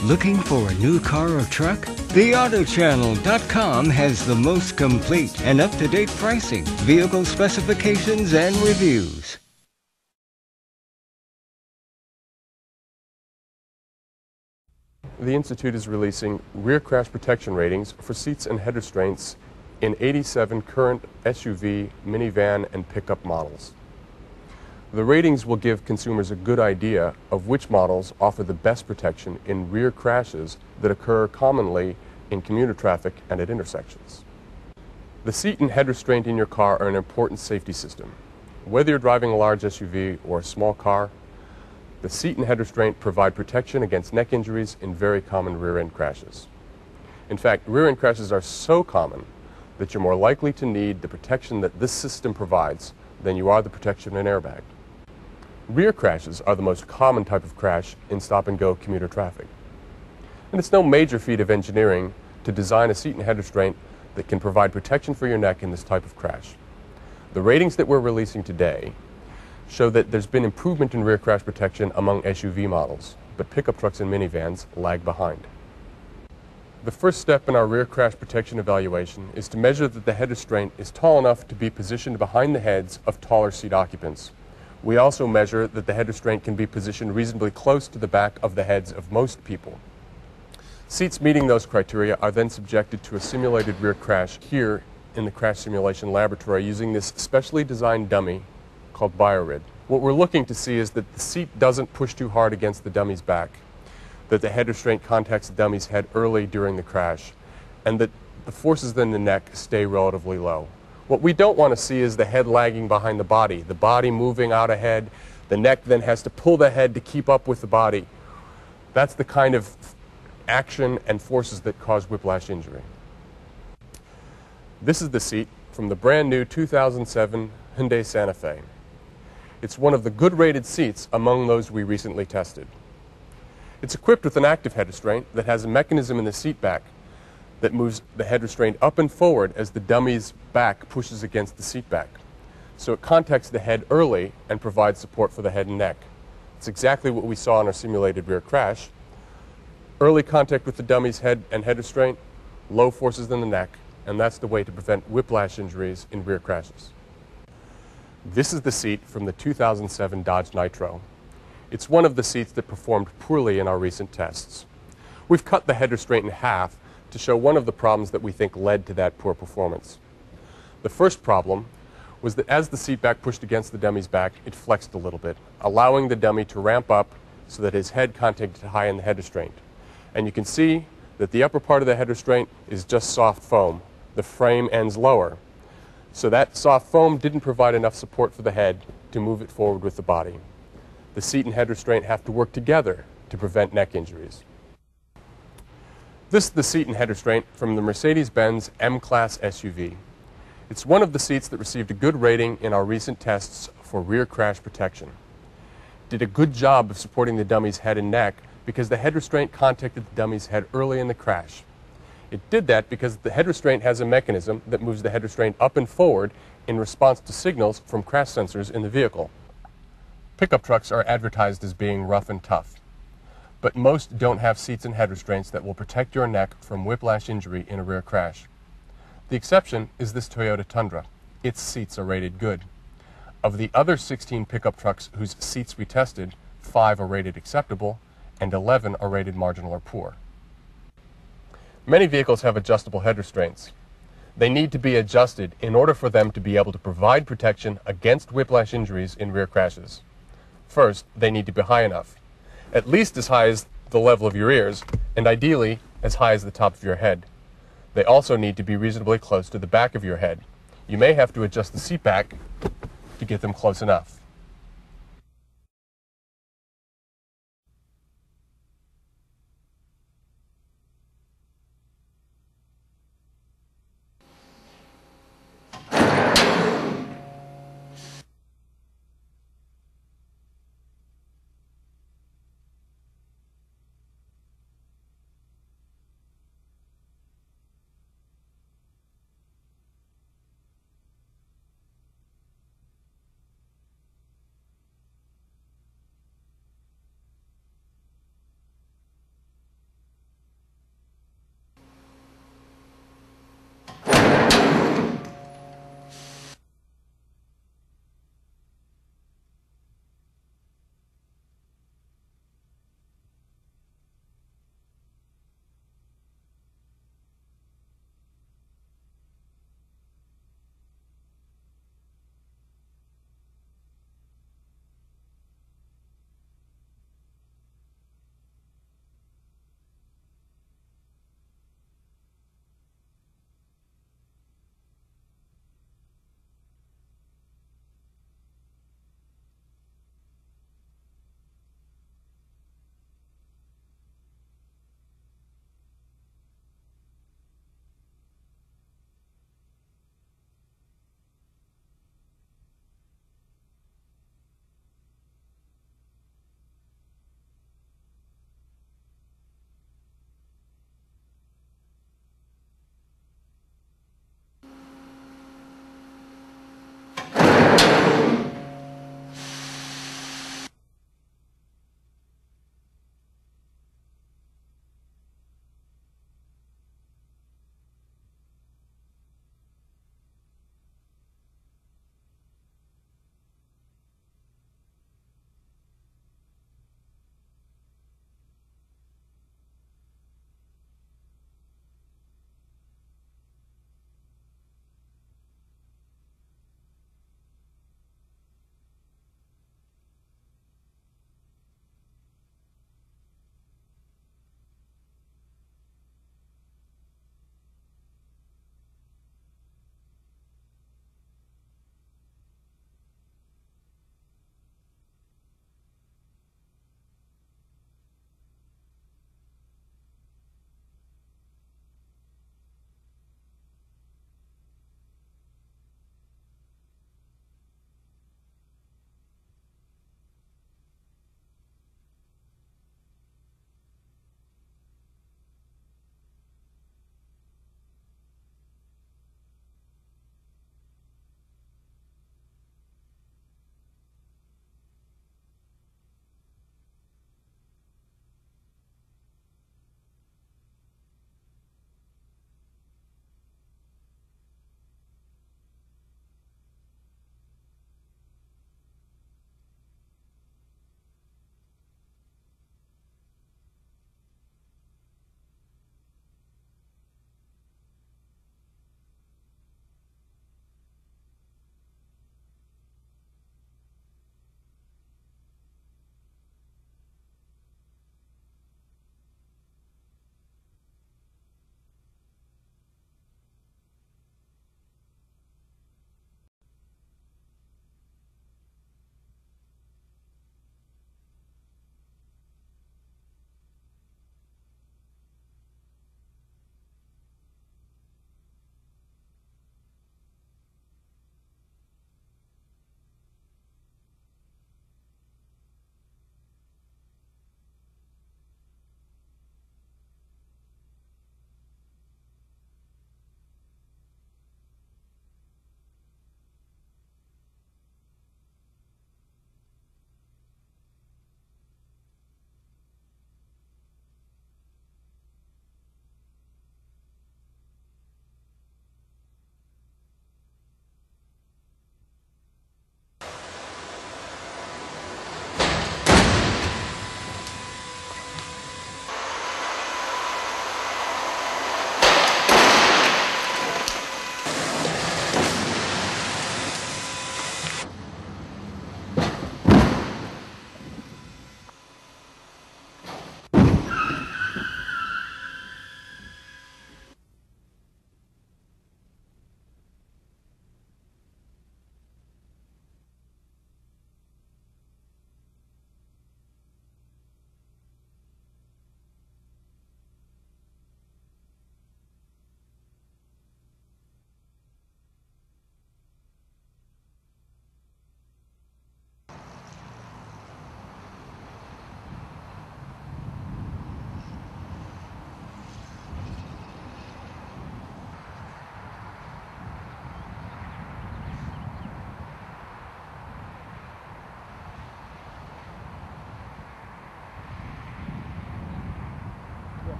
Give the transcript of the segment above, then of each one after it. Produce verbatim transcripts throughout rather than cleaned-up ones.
Looking for a new car or truck? the auto channel dot com has the most complete and up-to-date pricing, vehicle specifications, and reviews. The Institute is releasing rear crash protection ratings for seats and head restraints in eighty-seven current S U V, minivan, and pickup models. The ratings will give consumers a good idea of which models offer the best protection in rear crashes that occur commonly in commuter traffic and at intersections. The seat and head restraint in your car are an important safety system. Whether you're driving a large S U V or a small car, the seat and head restraint provide protection against neck injuries in very common rear-end crashes. In fact, rear-end crashes are so common that you're more likely to need the protection that this system provides than you are the protection of an airbag. Rear crashes are the most common type of crash in stop-and-go commuter traffic. And it's no major feat of engineering to design a seat and head restraint that can provide protection for your neck in this type of crash. The ratings that we're releasing today show that there's been improvement in rear crash protection among S U V models, but pickup trucks and minivans lag behind. The first step in our rear crash protection evaluation is to measure that the head restraint is tall enough to be positioned behind the heads of taller seat occupants. We also measure that the head restraint can be positioned reasonably close to the back of the heads of most people. Seats meeting those criteria are then subjected to a simulated rear crash here in the crash simulation laboratory using this specially designed dummy called BioRid. What we're looking to see is that the seat doesn't push too hard against the dummy's back, that the head restraint contacts the dummy's head early during the crash, and that the forces in the neck stay relatively low. What we don't want to see is the head lagging behind the body, the body moving out ahead, the neck then has to pull the head to keep up with the body. That's the kind of action and forces that cause whiplash injury. This is the seat from the brand new two thousand seven Hyundai Santa Fe. It's one of the good rated seats among those we recently tested. It's equipped with an active head restraint that has a mechanism in the seat back that moves the head restraint up and forward as the dummy's back pushes against the seat back. So it contacts the head early and provides support for the head and neck. It's exactly what we saw in our simulated rear crash. Early contact with the dummy's head and head restraint, low forces in the neck, and that's the way to prevent whiplash injuries in rear crashes. This is the seat from the two thousand seven Dodge Nitro. It's one of the seats that performed poorly in our recent tests. We've cut the head restraint in half to show one of the problems that we think led to that poor performance. The first problem was that as the seat back pushed against the dummy's back, it flexed a little bit, allowing the dummy to ramp up so that his head contacted high in the head restraint. And you can see that the upper part of the head restraint is just soft foam. The frame ends lower. So that soft foam didn't provide enough support for the head to move it forward with the body. The seat and head restraint have to work together to prevent neck injuries. This is the seat and head restraint from the Mercedes-Benz M-Class S U V. It's one of the seats that received a good rating in our recent tests for rear crash protection. It did a good job of supporting the dummy's head and neck because the head restraint contacted the dummy's head early in the crash. It did that because the head restraint has a mechanism that moves the head restraint up and forward in response to signals from crash sensors in the vehicle. Pickup trucks are advertised as being rough and tough, but most don't have seats and head restraints that will protect your neck from whiplash injury in a rear crash. The exception is this Toyota Tundra. Its seats are rated good. Of the other sixteen pickup trucks whose seats we tested, five are rated acceptable and eleven are rated marginal or poor. Many vehicles have adjustable head restraints. They need to be adjusted in order for them to be able to provide protection against whiplash injuries in rear crashes. First, they need to be high enough, at least as high as the level of your ears, and ideally as high as the top of your head. They also need to be reasonably close to the back of your head. You may have to adjust the seat back to get them close enough.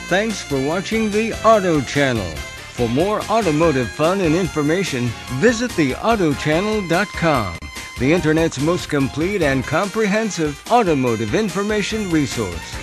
thanks for watching the Auto Channel. For more automotive fun and information, visit the auto channel dot com, the Internet's most complete and comprehensive automotive information resource.